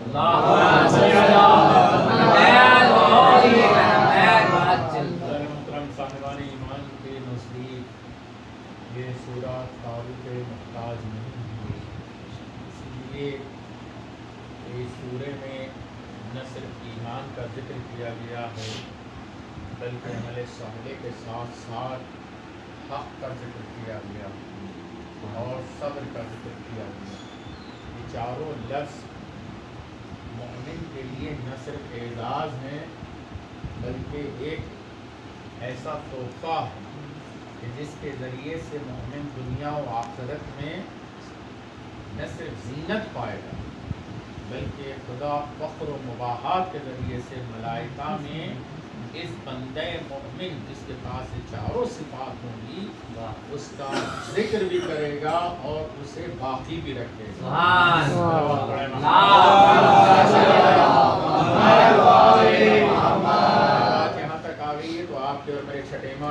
साहिबान ईमान के नज़दीक ये सूरा तारीफ मुहताज नहीं है, इसलिए इस सूरे में न सिर्फ ईमान का जिक्र किया गया है बल्कि अमल साले के साथ साथ हक़ का जिक्र किया गया और सब्र का जिक्र किया गया। ये चारों लफ्ज़ मोमिन के लिए न सिर्फ एजाज़ हैं बल्कि एक ऐसा तोहफ़ा है कि जिसके ज़रिए से मोमिन दुनिया और आखिरत में न सिर्फ ज़ीनत पाएगा बल्कि खुदा फ़ख्र व मुबाहात के ज़रिए से मलाइका में इस बंदे मोमिन जिसके पास ये चारों सिफ़ात होंगी उसका जिक्र भी करेगा और उसे बाकी भी रखेगा। यहाँ तक आ गई है तो आपके और मेरे छठेमा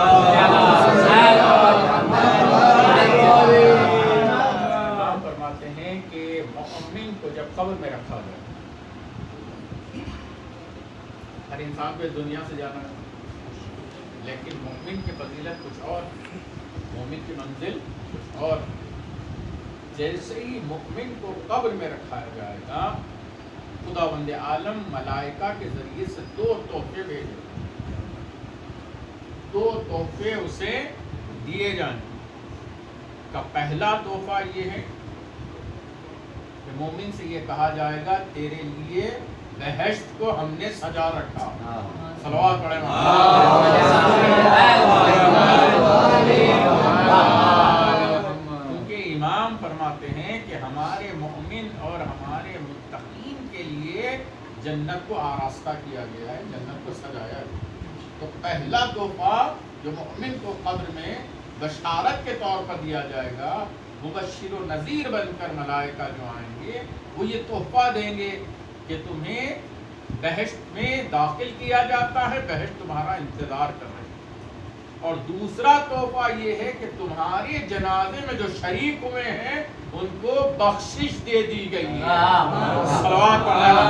फरमाते हैं कि मोमिन को जब कब्र में रखा जाए, हर इंसान को इस दुनिया से जाना है लेकिन मोमिन की फजीलत कुछ और, मोमिन की मंजिल कुछ और। जैसे ही मोमिन को कब्र में रखा जाएगा खुदावंद आलम मलाइका के जरिए से दो तोहफे भेजे, दो तोहफे उसे दिए जाने का पहला तोहफा ये है कि मोमिन से ये कहा जाएगा तेरे लिए बहश्त को हमने सजा रखा। सलवात पढ़े क्योंकि इमाम फरमाते हैं कि हमारे मोमिन और हमारे मुत्तकीन के लिए जन्नत को आरास्ता किया गया है, जन्नत को सजाया है। तो पहला तोहफा जो मोमिन को कब्र में बशारत के तौर पर दिया जाएगा, मुबश्शिर व नज़ीर बनकर मलाइका जो आएंगे वो ये तोहफा देंगे कि तुम्हें बहश्त में दाखिल किया जाता है, बहश्त तुम्हारा इंतज़ार कर रही है। और दूसरा तोहफा ये है कि तुम्हारे जनाजे में जो शरीक हुए हैं उनको बख्शिश दे दी गई है। सलवात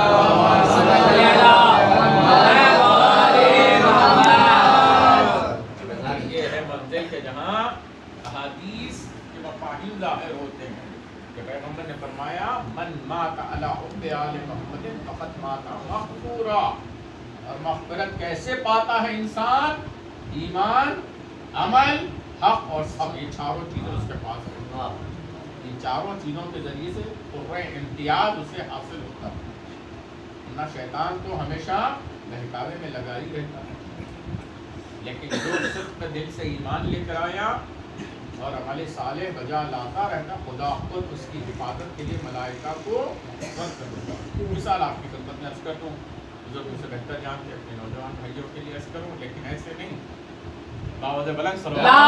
ये है मंजिल के जहाँ अहादीस के मफाहिम ज़ाहिर होते हैं कि पैगंबर ने फरमाया मन माता अला हुब्बि आले मुहम्मदिन फ़क़द माता मग़फ़ूरा। और मग़फ़िरत कैसे पाता है इंसान? ईमान, अमल, हक़ और सब, ये चारों चीज़ें उसके पास है। इन चारों चीज़ों के ज़रिए से पूरे इम्तियाज़ उसे हासिल होता है। ना शैतान तो हमेशा बहकावे में लगा ही रहता है, लेकिन जो सिर्फ दिल से ईमान लेकर आया और अमल साले बजा लाता रहता, खुदा खुद उसकी हिफाजत के लिए मलाइका को बंद कर देता। मिसाल आपकी खिदमत में अर्ज़ कर दूँ, जो मुझसे बेहतर जानते अपने नौजवान भाइयों के लिए अर्ज़ करूँ, लेकिन ऐसे नहीं। बावज़ बुलंद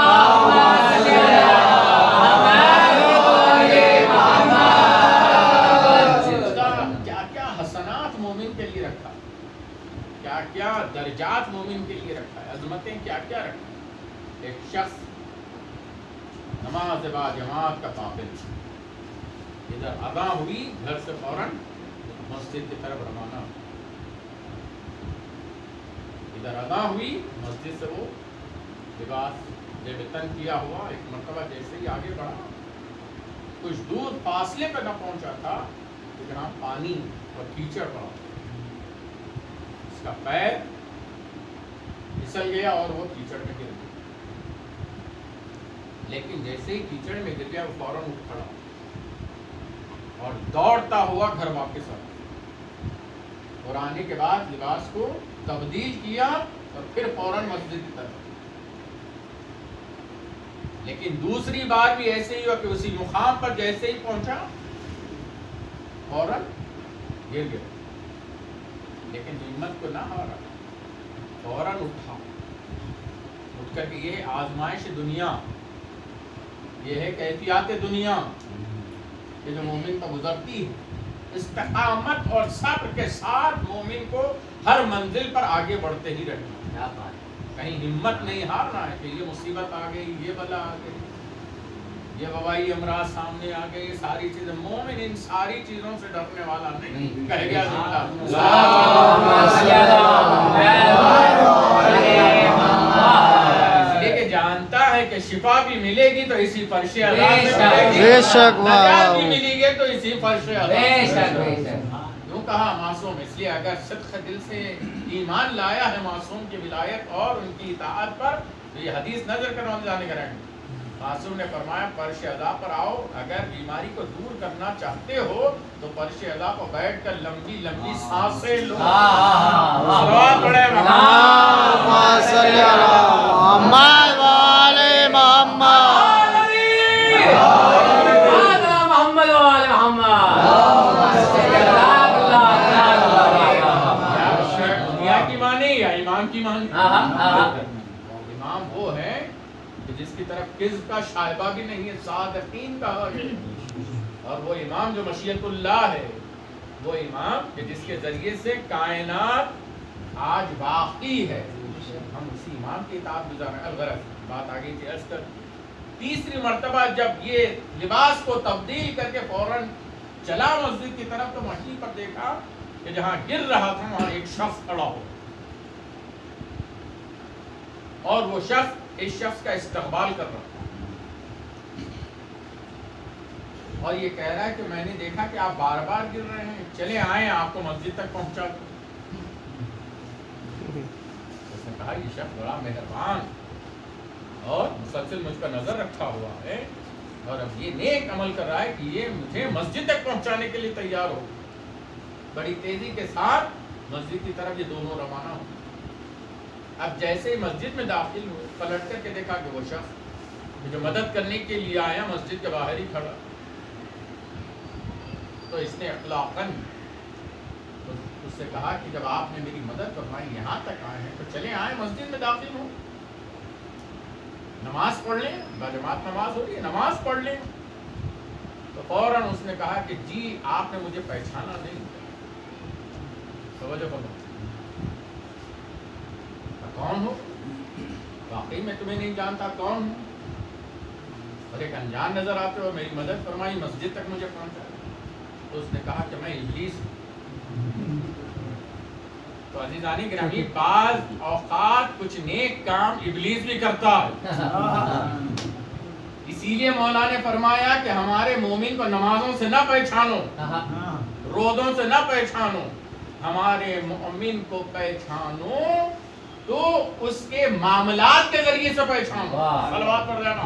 क्या क्या हसनात मोमिन के लिए रखा, क्या क्या दर्जात मोमिन के लिए रखा है, अज़मतें क्या क्या रखा। एक शख्स नमाज बा जमात का काबिल, इधर अदा हुई घर से फौरन मस्जिद की तरफ रवाना, इधर अदा हुई मस्जिद से वो लिबास बेतन किया हुआ एक मरतबा जैसे ही आगे बढ़ा, कुछ दूर फासले पर न पहुंचा था तो जहाँ पानी और कीचड़ पड़ा, इसका पैर फिसल गया और वो कीचड़ में गिर गया। लेकिन जैसे ही कीचड़ में गिर गया वो फौरन उठ खड़ा और दौड़ता हुआ घर वापस आया और आने के बाद लिबास को तब्दील किया और फिर फौरन मस्जिद की तरफ। लेकिन दूसरी बार भी ऐसे ही हुआ कि उसी मुकाम पर जैसे ही पहुंचा फौरन गिर गया, लेकिन हिम्मत को ना हारा, फौरन उठा, उठ कर के ये आजमाइश दुनिया, ये है कैफियत दुनिया, ये जो मोमिन पर गुजरती है, इस्तिकामत और सब्र के साथ मोमिन को हर मंजिल पर आगे बढ़ते ही रहना, कहीं हिम्मत नहीं हारना है कि ये मुसीबत आ गई, ये बला आ गई, یہ وبائی امراض سامنے آ گئے، یہ ساری چیزیں، مومن ان ساری چیزوں سے ڈرنے والا نہیں کہہ گیا اس لیے کہ جانتا ہے کہ شفا بھی ملے گی تو اسی فرش اعلیٰ سے ملے گی، نجات بھی ملے گی تو اسی فرش اعلیٰ سے ملے گی۔ یوں کہا معصوم، اس لیے اگر صدق دل سے ایمان لایا ہے معصوم کی ولایت اور ان کی اطاعت پر، تو یہ حدیث نظر کرنا جانے کریں گے۔ معصوم نے فرمایا فرش اعلیٰ پر آؤ، اگر بیماری کو دور کرنا چاہتے ہو تو فرش اعلیٰ پر بیٹھ کر لمبی لمبی سانسیں لو۔ صلوات پڑھیں اللہم صلی علی محمد و آل محمد۔ دنیا کی مانی یا امام کی مانی؟ امام وہ ہے جس کی طرف کذب کا شائبہ بھی نہیں ہے، صادقین کہا گیا، اور وہ امام جو مشیت اللہ ہے، وہ امام کہ جس کے ذریعے سے کائنات آج باقی ہے، ہم اسی امام کی اطاعت گزار ہیں۔ الغرض بات آگئی تھی عرض کر، تیسری مرتبہ جب یہ لباس کو تبدیل کر کے فوراً چلا مسجد کی طرف، تو وہیں پر دیکھا کہ جہاں گر رہا تھا وہاں ایک شخص کھڑا ہو، اور وہ شخص اس شخص کا استقبال کر رہا تھا، اور یہ کہہ رہا ہے کہ میں نے دیکھا کہ آپ بار بار گر رہے ہیں، چلے آئیں آپ کو مسجد تک پہنچا دوں۔ اس نے کہا یہ شخص بڑا مہربان اور مسلسل مجھ پر نظر رکھا ہوا ہے، اور اب یہ نیک عمل کر رہا ہے کہ یہ مجھے مسجد تک پہنچانے کے لیے تیار ہو۔ بڑی تیزی کے ساتھ مسجد کی طرف یہ دونوں روانہ ہو۔ اب جیسے ہی مسجد میں داخل ہوئے، پلٹ کر کے دیکھا کہ وہ شخص جو مدد کرنے کے لیے آیا مسجد کے باہر ہی کھڑا، تو اس نے اخلاقاً اس سے کہا کہ جب آپ نے میری مدد فرمائی یہاں تک آئے ہیں تو چلے آئیں مسجد میں داخل ہوں، نماز پڑھ لیں، باجماعت نماز ہو رہی ہے، نماز پڑھ لیں۔ تو فوراً اس نے کہا کہ جی آپ نے مجھے پہچانا نہیں، توجہ کرو، کون ہو؟ واقعی میں تمہیں نہیں جانتا کون ہوں، اور ایک انجان نظر آتے ہو، میری مدد فرمائی، مسجد تک مجھے پہنچا۔ تو اس نے کہا کہ میں ابلیس ہوں۔ تو عزیزانی گرامی، بعض اوقات کچھ نیک کام ابلیس بھی کرتا ہے، اسی لیے مولا نے فرمایا کہ ہمارے مومن کو نمازوں سے نہ پہچانو، روزوں سے نہ پہچانو، ہمارے مومن کو پہچانو تو اس کے معاملات کے ذریعے سے پہچانو۔ صلوات پڑھ جانا،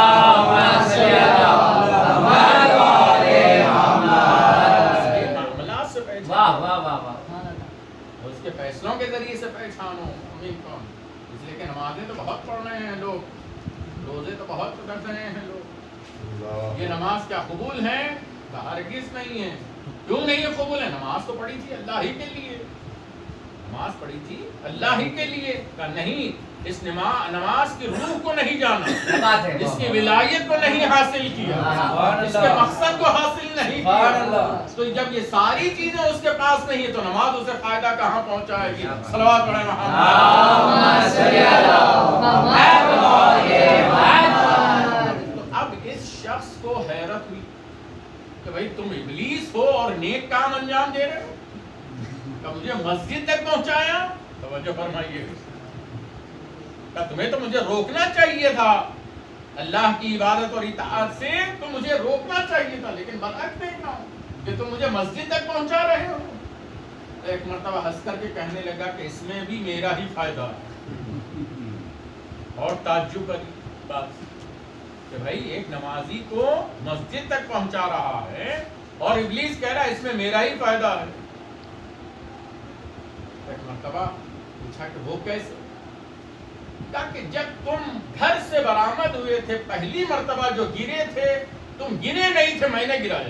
معاملات سے پہچانو، اس کے فیصلوں کے ذریعے سے پہچانو مومن کون۔ اس لیے کہ نمازیں تو بہت پڑھ رہے ہیں لوگ، روزے تو بہت کر رہے ہیں لوگ، یہ نماز کیا قبول ہے؟ ہرگز نہیں ہے۔ کیوں نہیں ہے قبول ہے؟ نماز تو پڑھی تھی اللہ ہی کے لیے، نماز پڑھی تھی اللہ ہی کے لیے، کہ نہیں اس نماز کی روح کو نہیں جانا، اس کی ولایت کو نہیں حاصل کیا، اس کے مقصد کو حاصل نہیں کیا، تو جب یہ ساری چیزیں اس کے پاس نہیں ہے تو نماز اسے فائدہ کہاں پہنچائے گی؟ صلوات پڑھیں محمد۔ تو اب اس شخص کو حیرت ہوئی کہ بھئی تم ابلیس ہو اور نیک کام انجام دے رہے ہو، کہ مجھے مسجد تک پہنچایا۔ توجہ فرمائیے، کہ تمہیں تو مجھے روکنا چاہیے تھا اللہ کی عبادت اور اطاعت سے، تو مجھے روکنا چاہیے تھا، لیکن برعکس دیکھنا کہ تم مجھے مسجد تک پہنچا رہے ہو۔ ایک مرتبہ ہنس کر کے کہنے لگا کہ اس میں بھی میرا ہی فائدہ ہے، اور تعجب کی بات کہ بھائی ایک نمازی کو مسجد تک پہنچا رہا ہے اور ابلیس کہہ رہا ہے اس میں میرا ہی فائدہ ہے۔ ایک مرتبہ پوچھا کہ وہ کیسے؟ کہا کہ جب تم گھر سے برآمد ہوئے تھے پہلی مرتبہ جو گرے تھے، تم گرے نہیں تھے، میں نے گرایا،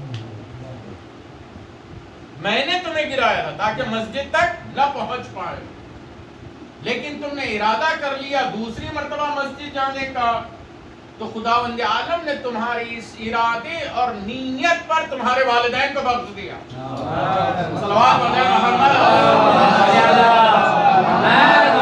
میں نے تمہیں گرایا تھا تاکہ مسجد تک نہ پہنچ پائے، لیکن تم نے ارادہ کر لیا دوسری مرتبہ مسجد جانے کا، تو خداوند عالم نے تمہاری اس ارادے اور نیت پر تمہارے والدین کو بخش دیا۔ صلوات پڑھیں محمد۔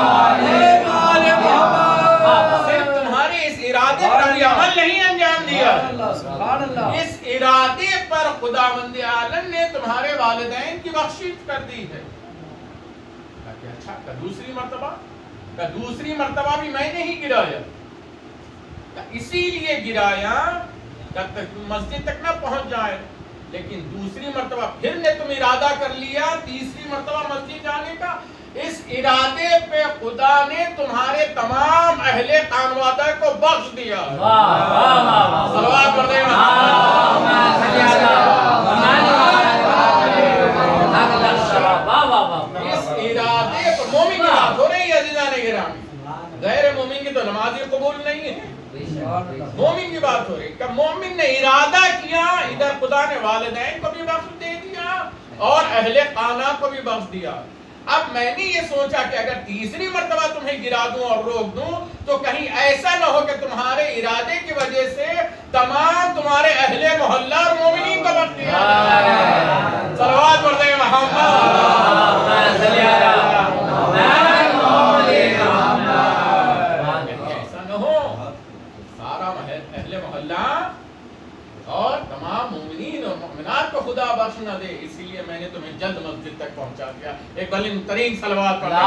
صرف تمہارے اس ارادے پر بھی عمل نہیں انجام دیا، سبحان اللہ. اس ارادے پر خداوند عالم نے تمہارے والدین کی بخشش کر دی ہے. اچھا دوسری مرتبہ بھی میں نے ہی گرایا، اسی لیے گرایا کہ مسجد تک نہ پہنچ جائے. لیکن دوسری مرتبہ پھر نے تم ارادہ کر لیا تیسری مرتبہ مسجد جانے کا. اس ارادے پہ خدا نے تمہارے تمام اہل خانوادہ کو بخش دیا. صلوات پڑھ دیں. اس ارادے پر مومن کی بات ہو رہی ہے عزیزان گرامی، غیر مومن کی تو نماز ہی قبول نہیں ہے. مومن کی بات ہو رہی کہ مومن نے ارادہ کیا، ادھر خدا نے والدین کو بھی بخش دے دیا اور اہل خانہ کو بھی بخش دیا. اب میں نے یہ سوچا کہ اگر تیسری مرتبہ تمہیں گرا دوں اور روک دوں تو کہیں ایسا نہ ہو کہ تمہارے ارادے کی وجہ سے تمام تمہارے اہل محلہ اور مومنین کو بخش دیا. صلوات پڑھ دیں ایسا نہ ہو سارا اہل محلہ اور تمام مومنین اور مومنات کو خدا بخش نہ دے. اسی لیے میں نے تمہیں جلد مسجد تک پہنچا دیا. ایک بلند ترین صلوات پڑھ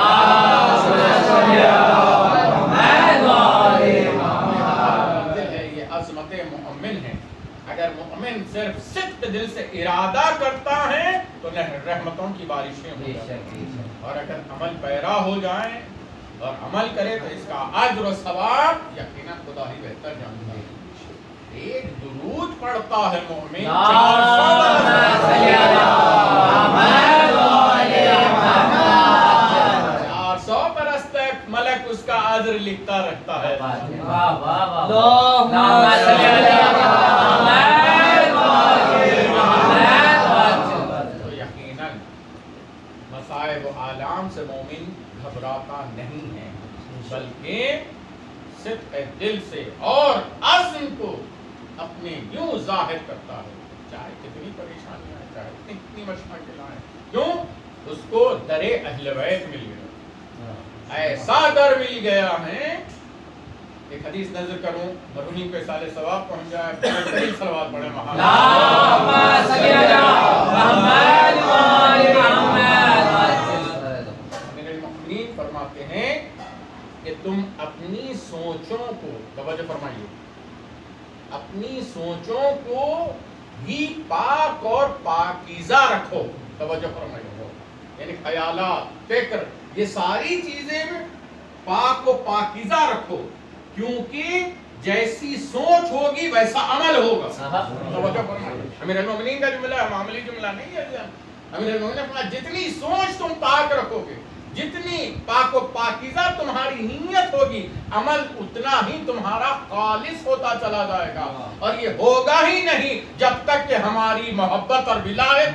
ہے. یہ عظمت مومن ہے. اگر مومن صرف صدق دل سے ارادہ کرتا ہے تو رحمتوں کی بارشیں ہو جائیں، اور اگر عمل پیرا ہو جائیں اور عمل کرے تو اس کا اجر و ثواب یقیناً خدا ہی بہتر جانتا ہے. ایک درود پڑھتا ہے مومن 400 برس تک ملک اس کا اجر لکھتا رہتا ہے. تو یقیناً مصائب و آلام سے مومن گھبراتا نہیں ہے، بلکہ صدق دل سے اور عزم کو اپنے یوں ظاہر کرتا ہے، چاہے کتنی پریشانیاں ہیں، چاہے کتنی مشکلیں آئیں. کیوں؟ اس کو در اہل بیت مل گیا، ایسا در مل گیا ہے. ایک حدیث نظر کروں، مرحومین کو اصالِ ثواب پہنچ جائے. بہترین صلوات پڑھیں المؤمنین فرماتے ہیں کہ تم اپنی سوچوں کو، توجہ فرمائیے، اپنی سوچوں کو ہی پاک اور پاکیزہ رکھو. توجہ فرمائیے، یعنی خیالات، فکر، یہ ساری چیزیں پاک و پاکیزہ رکھو، کیونکہ جیسی سوچ ہوگی ویسا عمل ہوگا. توجہ فرمائیے، امیر المومنین کا جملہ ہے، معاملی جملہ نہیں ہے. امیر المومنین نے فرمایا جتنی سوچ تم پاک رکھو گے، جتنی پاک و پاکیزہ تمہاری نیت ہوگی، عمل اتنا ہی تمہارا خالص ہوتا چلا جائے گا. اور یہ ہوگا ہی نہیں جب تک کہ ہماری محبت اور ولایت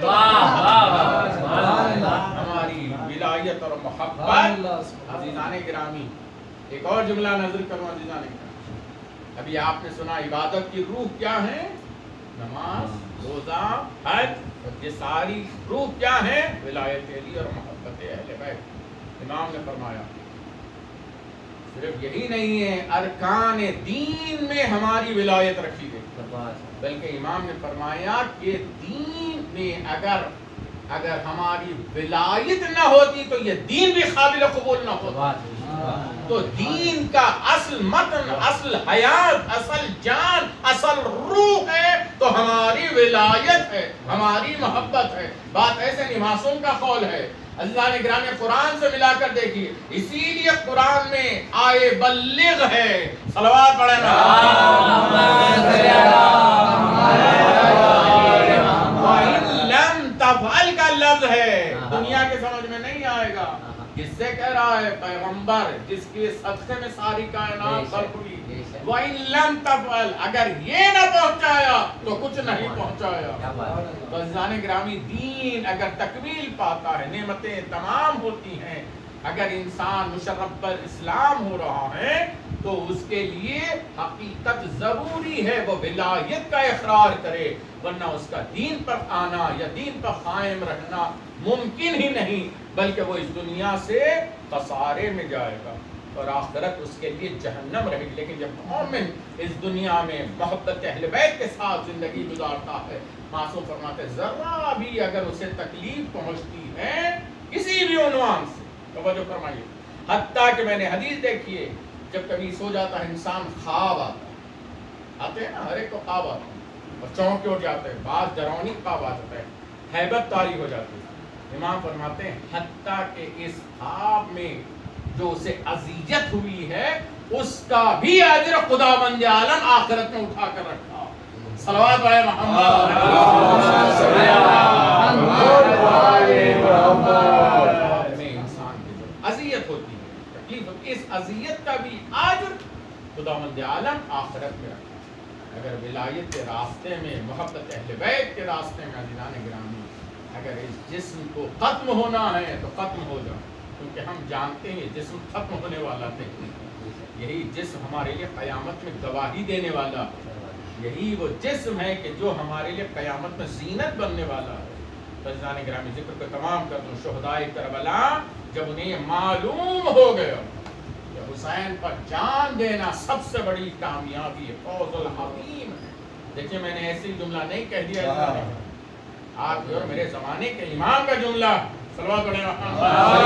اور محبت. عزیزان گرامی، ایک اور جملہ نظر کرو عزیزان گرامی. ابھی آپ نے سنا عبادت کی روح کیا ہے؟ نماز، روزہ، حج. یہ ساری روح کیا ہے؟ ولایت علی اور محبت اہل بیت. امام نے فرمایا صرف یہی نہیں ہے ارکان دین میں ہماری ولایت رکھی گئی، بلکہ امام نے فرمایا کہ دین میں اگر ہماری ولایت نہ ہوتی تو یہ دین بھی قابل قبول نہ ہوتا. تو دین کا اصل متن، اصل حیات، اصل جان، اصل روح ہے تو ہماری ولایت ہے، ہماری محبت ہے. بات ایسے نہیں، معصوم کا قول ہے. عزیزان گرامی، قرآن سے ملا کر دیکھیے، اسی لیے قرآن میں آئے بلغ ہے. صلوات پڑھیں نا. وَإِن لَمْ تَفْعَلْ کا لفظ ہے، دنیا کے سمجھ میں نہیں آئے گا. کس سے کہہ رہا ہے؟ پیغمبر جس کے صدقے میں ساری کائنات خلق ہوئی. وَإِن لَمْ تَفْعَلْ، اگر یہ نہ پہنچایا تو کچھ نہیں پہنچایا. تو عزیزان گرامی، دین اگر تکمیل پاتا ہے، نعمتیں تمام ہوتی ہیں. اگر انسان مشرف پر اسلام ہو رہا ہے تو اس کے لیے حقیقت ضروری ہے وہ ولایت کا اقرار کرے، ورنہ اس کا دین پر آنا یا دین پر قائم رہنا ممکن ہی نہیں، بلکہ وہ اس دنیا سے خسارے میں جائے گا. اور آخرت اس کے لیے جہنم رہے گی. لیکن جب مومن اس دنیا میں محبت اہل بیت کے ساتھ زندگی گزارتا ہے، معصوم فرماتے ہیں ذرا بھی اگر اسے تکلیف پہنچتی ہے کسی بھی عنوان سے، توجہ فرمائیے، حتیٰ کہ میں نے حدیث دیکھی ہے جب کبھی سو جاتا ہے انسان، خواب آتے ہیں نا، ہر ایک کو خواب آتے ہیں اور چونک کے اٹھ جاتے ہیں، بعض ڈراؤنی خواب آ جاتا ہے، ہیبت طاری ہو جاتی ہے. امام فرماتے ہیں حتیٰ کہ اس خواب میں جو اسے اذیت ہوئی ہے اس کا بھی اجر خداوند عالم آخرت میں اٹھا کر رکھا. صلوات علی محمد. میں انسان کی جو اذیت ہوتی ہے، تکلیف ہوتی ہے، اس اذیت کا بھی اجر خداوند عالم آخرت میں رکھا. اگر ولایت کے راستے میں، محبت اہل بیت کے راستے میں عزیزان گرامی، اگر اس جسم کو ختم ہونا ہے تو ختم ہو جائے، کیونکہ ہم جانتے ہیں جسم ختم ہونے والا نہیں. یہی جسم ہمارے لیے قیامت میں گواہی دینے والا ہے، یہی وہ جسم ہے کہ جو ہمارے لیے قیامت میں زینت بننے والا ہے. تو عزیزان گرامی ذکر کو تمام کر دوں. شہدائے کربلا جب انہیں یہ معلوم ہو گیا کہ حسین پر جان دینا سب سے بڑی کامیابی ہے، فوز الحکیم ہے. دیکھیں میں نے ایسی جملہ نہیں کہہ دیا، آپ اور میرے زمانے کے امام کا جملہ. صلوات علی محمد.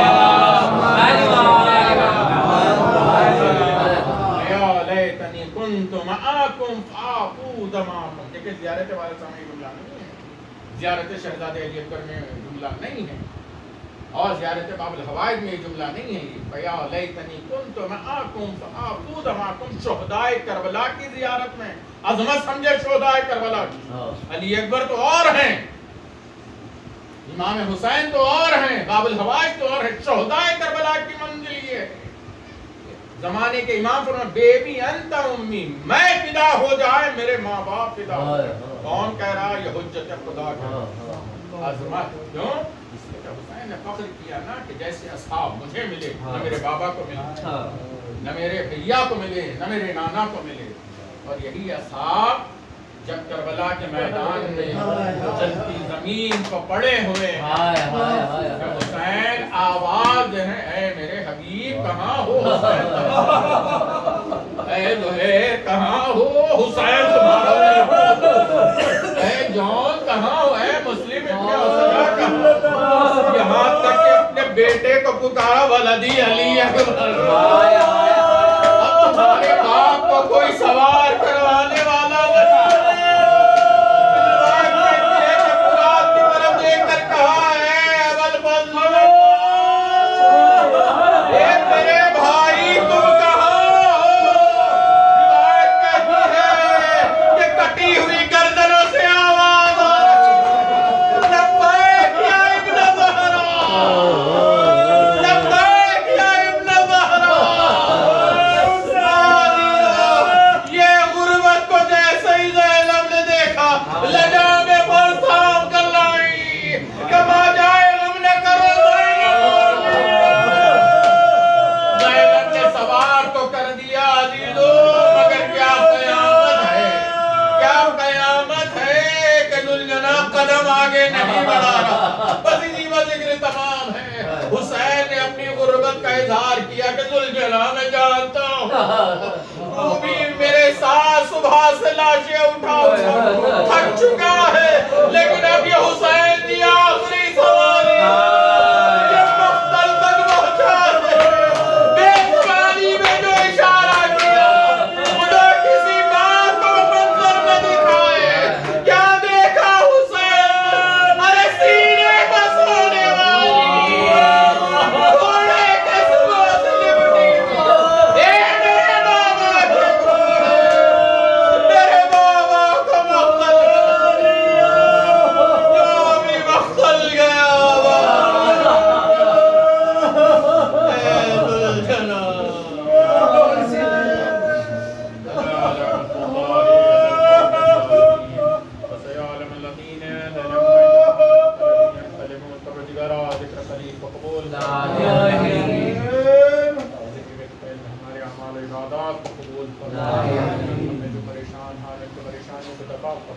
یا لیتنی کنت معاکم فافوز معاکم. دیکھیں زیارت والے سامنے جملہ نہیں ہے، زیارت شہزادہ علی اکبر میں جملہ نہیں ہے، اور زیارت باب الحوائج میں یہ جملہ نہیں ہے. یا لیتنی کنت معاکم فافوز معاکم. شہدائے کربلا کی زیارت میں عظمت سمجھے شہدائے کربلا کی. علی اکبر تو اور ہیں، امام حسین تو اور ہیں، باب الحوائج تو اور ہیں، شہدائے کربلا کی منزل یہ ہے. زمانے کے امام فرماتے ہیں بیبی انت امی، میں فدا ہو جائے میرے ماں باپ فدا ہو جائے. کون کہہ رہا یہ حجت خدا کی عظمت. کیوں؟ اس لیے کہ حسین نے فخر کیا نا کہ جیسے اصحاب مجھے ملے، نہ میرے بابا کو ملے، نہ میرے بھیا کو ملے، نہ میرے نانا کو ملے. اور یہی اصحاب جب کربلا کے میدان میں جلتی زمین کو پڑے ہوئے ہیں، حسین آواز ہے اے میرے حبیب کہاں ہو حسین، اے زہیر کہاں ہو حسین تمہارا، اے جون کہاں ہو، اے مسلم ابن اسد کہاں. یہاں تک کہ اپنے بیٹے کو پکارا ولدی علی اکبر. اب تمہارے باپ کو کوئی سوار کروانے والا میں جانتا ہوں بھی میرے ساتھ صبح سے لاشیں اٹھا تھک چکا ہے، لیکن اب یہ حسین کی آخری سواری یہ مقتل تک پہنچا دے. بے زبانی میں جو اشارہ کیا خدا کسی بات کو منظر نہ دکھائے. کیا دیکھا حسین؟ ارے سینے پر سونے والی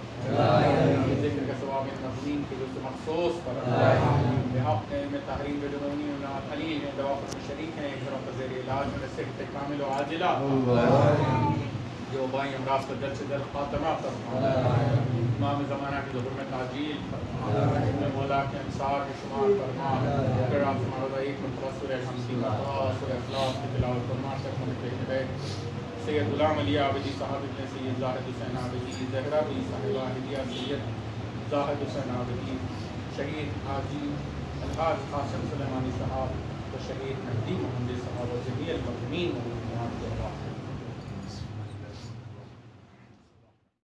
ذکر کا ثواب نظمین کے جو مخصوص پر بحق میں تحریم بدرونی ونات علی ہیں دواقت میں شریک ہیں گھروں پر زیر علاج میں صحت کامل و عاجلہ جو بائیں امراض پر جلد سے جلد خاتمہ فرما امام زمانہ کی ظہور میں تعجیل فرما مولا کے انصار میں شمار فرما کرام سمارا ایک مرتبہ سورہ حمدی سورہ اخلاص کی تلاوت فرما سکھوں میں پیش ہے سید غلام علی عابدی صاحب ابن سید زاہد حسین عابدی زہرا بھی صاحبہ ہدیہ سید زاہد حسین عابدی شہید حاجی الحاج قاسم سلیمانی صاحب و شہید مہدی محمد صاحب و جمیع المرحومین